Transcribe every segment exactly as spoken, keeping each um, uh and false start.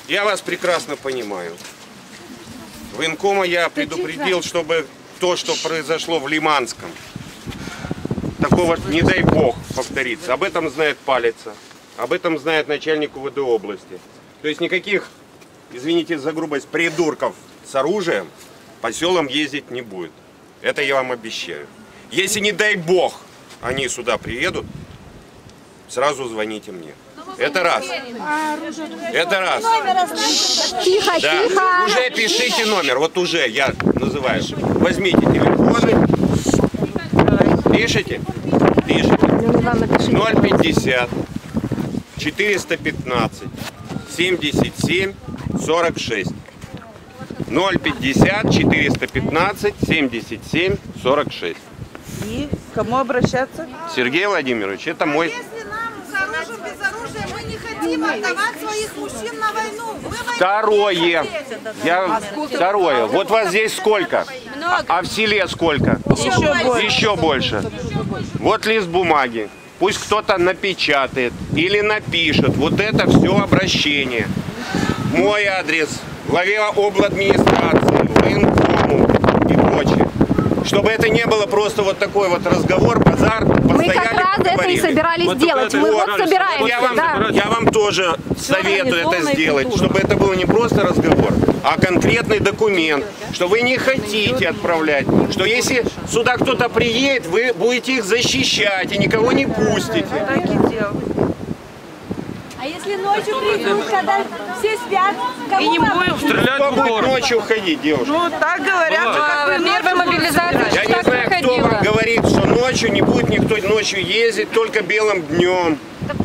Я вас прекрасно понимаю. Военкома я предупредил, чтобы то, что произошло в Лиманском, такого, не дай бог, повторится. Об этом знает Палица, об этом знает начальник УВД области. То есть никаких, извините за грубость, придурков с оружием по селам ездить не будет. Это я вам обещаю. Если, не дай бог, они сюда приедут, сразу звоните мне. Это раз. Это раз. Тихо, да. тихо. Уже пишите номер. Вот уже я называю. Возьмите телефоны. Пишите? Пишите. ноль пятьдесят четыреста пятнадцать семьдесят семь сорок шесть. ноль пятьдесят четыреста пятнадцать семьдесят семь сорок шесть. И к кому обращаться? Сергей Владимирович, это мой... Если нам с оружием, без оружия, мы не хотим отдавать своих мужчин на войну. Второе. Я... Второе. Вот вас здесь сколько? А в селе сколько? Еще больше. Еще больше. Вот лист бумаги. Пусть кто-то напечатает или напишет вот это все обращение. Мой адрес, главе обладминистрации, военкому и прочее. Чтобы это не было просто вот такой вот разговор, базар. Мы как раз это и собирались вот делать. Мы вот собираемся. Я вам, да. я вам тоже советую это сделать, чтобы это был не просто разговор, а конкретный документ, что вы не хотите отправлять, что если сюда кто-то приедет, вы будете их защищать и никого не пустите. Так и делать. А если ночью придут, когда все спят, кому И не будем стрелять. Кто будет ночью ходить, девушка? Ну, так говорят, что как Первая мобилизация. Я не знаю, кто вам говорит, что ночью не будет никто ночью ездить, только белым днем.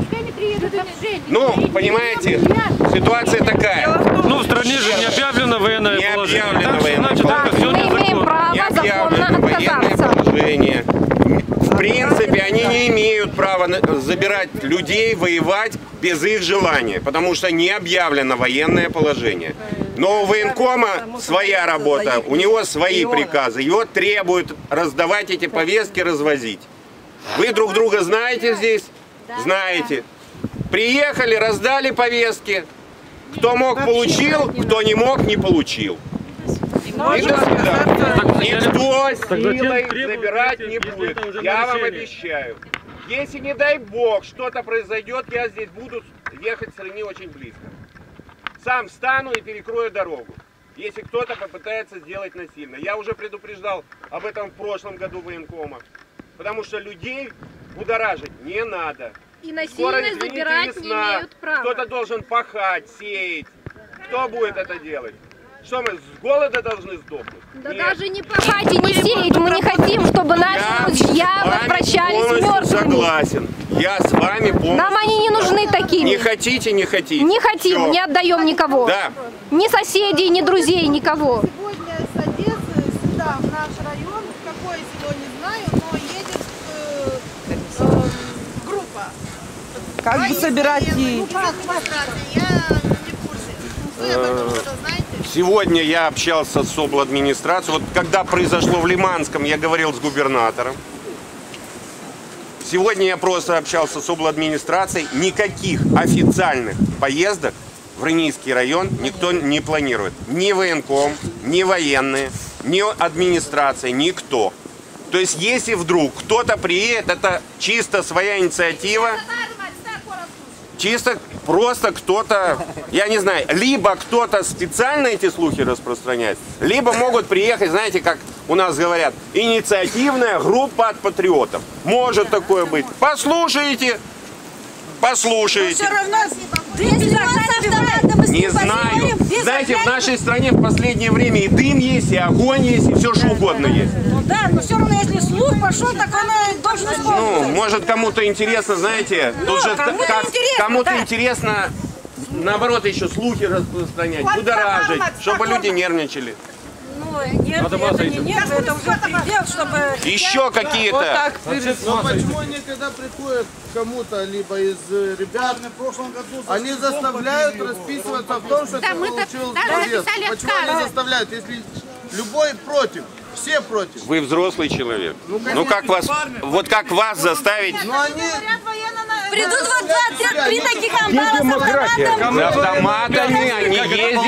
Ну, понимаете, ситуация такая. Ну, в стране же не объявлено военное Не положение. объявлено Так, военное значит, это все Мы имеем незаконно. право Не законно объявлено военное отказаться. положение. В принципе, они не имеют права забирать людей, воевать без их желания, потому что не объявлено военное положение. Но у военкома своя работа, у него свои приказы, его требуют раздавать эти повестки, развозить. Вы друг друга знаете здесь? Знаете. Приехали, раздали повестки. Кто мог, получил, кто не мог, не получил. И до свидания. Никто силой забирать не будет. Я вам обещаю. Если, не дай бог, что-то произойдет, я здесь буду ехать с Рени очень близко. Сам встану и перекрою дорогу, если кто-то попытается сделать насильно. Я уже предупреждал об этом в прошлом году военкома. Потому что людей будоражить не надо. И насильно Скоро, извините, забирать весна. не имеют права. Кто-то должен пахать, сеять. Кто будет это делать? Что мы с голода должны сдохнуть? Да Нет. даже не пахать и не сеять. Мы не хотим, чтобы наши мужья возвращались мертвыми. Согласен. Я с вами полностью. Нам они не нужны такими. Не хотите, не хотите. Не хотим, Все. не отдаем никого. Да. Ни соседей, ни друзей, никого. Сегодня с Одессы сюда, в наш район, в какое село не знаю, но едет э, э, группа. Как бы собирать и... Я не в курсе. Вы об этом что-то знаете? Сегодня я общался с обладминистрацией. Вот когда произошло в Лиманском, я говорил с губернатором. Сегодня я просто общался с обладминистрацией. Никаких официальных поездок в Рынийский район никто не планирует. Ни военком, ни военные, ни администрация, никто. То есть, если вдруг кто-то приедет, это чисто своя инициатива. Чисто просто кто-то, я не знаю, либо кто-то специально эти слухи распространяет, либо могут приехать, знаете, как у нас говорят, инициативная группа от патриотов. Может такое быть. Послушайте, послушайте. Не знаю. Знаете, в нашей стране в последнее время и дым есть, и огонь есть, и все что угодно есть. Ну да, но все равно, если слух пошел, так оно должно исполниться. Ну, может, кому-то интересно, знаете, Ну, тут же кому как- интересно, кому-то да. интересно, наоборот, еще слухи распространять, будоражить, чтобы люди нервничали. Ну, нет, Надо это массой не идти. нет, это уже предел, чтобы... Еще Вот какие-то. так. Но почему они, когда приходят к кому-то, либо из э, ребят, они заставляют расписываться в том, что ты получил повестку? Почему они заставляют, если любой против, все против? Вы взрослый человек. Ну как вас, вот как вас заставить? Но они... Придут вот два, три таких амбала с автоматом. С автоматами они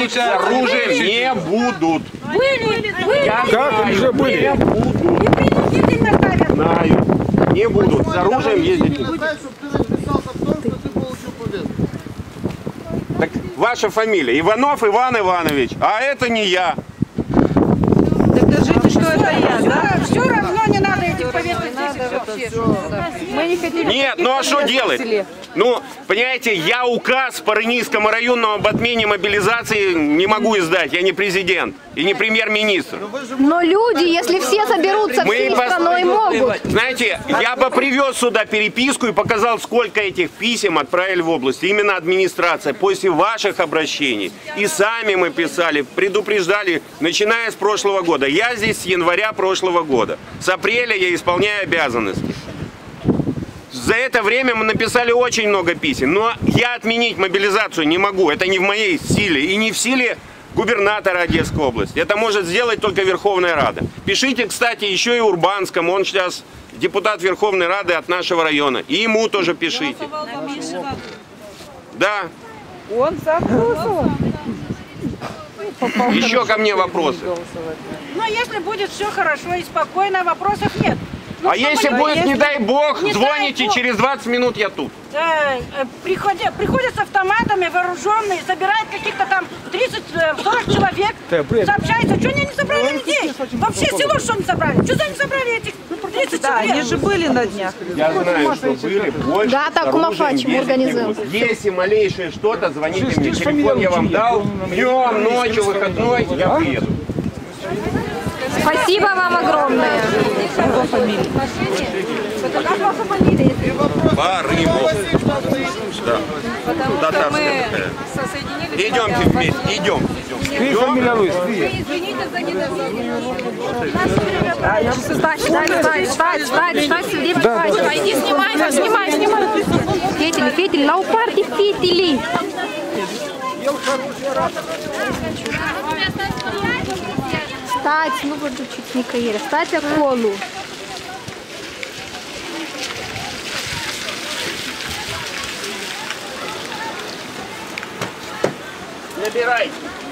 ездить с оружием не будут. Были, были. Я Как знаю, уже были? Не будут. И принудительно ставят. Знаю. Не будут. С оружием ездить не будут. Знаю, чтобы ты расписался в том, что ты получил повестку. Так ваша фамилия Иванов Иван Иванович, а это не я. Так скажите, что это я, да? Все равно не надо этих повесток здесь и все. Мы не хотим... Нет, ну а что делать? Ну, понимаете, я указ по Рынийскому районному об отмене мобилизации не могу издать. Я не президент и не премьер-министр. Но люди, если все соберутся Мы всей пос- страной, могут. Знаете, я бы привез сюда переписку и показал, сколько этих писем отправили в область. Именно администрация после ваших обращений. И сами мы писали, предупреждали, начиная с прошлого года. Я здесь с января прошлого года. С апреля я исполняю обязанности. За это время мы написали очень много писем, но я отменить мобилизацию не могу. Это не в моей силе и не в силе губернатора Одесской области. Это может сделать только Верховная Рада. Пишите, кстати, еще и Урбанскому. Он сейчас депутат Верховной Рады от нашего района. И ему тоже пишите. Да. Он сам голосовал. Еще ко мне вопросы. Но если будет все хорошо и спокойно, вопросов нет. Ну, А что если понимаете, будет, не дай бог, Не дай звоните, бог. через двадцать минут я тут. э, э, приходят, приходят с автоматами вооруженные, забирают каких-то там тридцать-сорок человек, сообщается, что они не собрали людей? Вообще село что не собрали? Что за не собрали этих тридцать Да, они человек? же были на днях. Я знаю, что были больше. Да, так, с оружием Кумафач, мы ездить не организуем. будут. Если малейшее что-то, звоните мне. Телефон я вам дал. Днем, ночью, выходной, я приеду. Спасибо вам огромное. Барымов. Да. Татарская. Идемте вместе, идем. Встать, встать, встать, встать, встать, встать, сюда, встать. Иди, снимай, снимай, снимай. Фетель, фетель, лаупарди, фетели. Встать, ну вот чуть не каира, встать околу. Набирайте.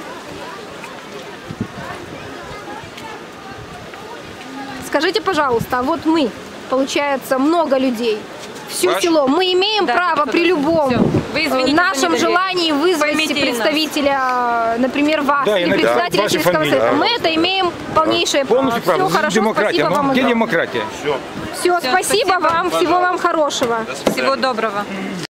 Скажите, пожалуйста, а вот мы, получается, много людей, все Ваш? село, мы имеем право при любом Вы извините э, нашем за недоверие. желании вызвать Поймите и нас. представителя, например, вас, Да, или иногда. председателя Ваша сельского фамилия. совета. Мы это имеем полнейшее право. Полностью Все правда. хорошо, Демократия. спасибо вам Но где огромное. демократия? Все, спасибо спасибо. вам, всего вам хорошего. Всего доброго.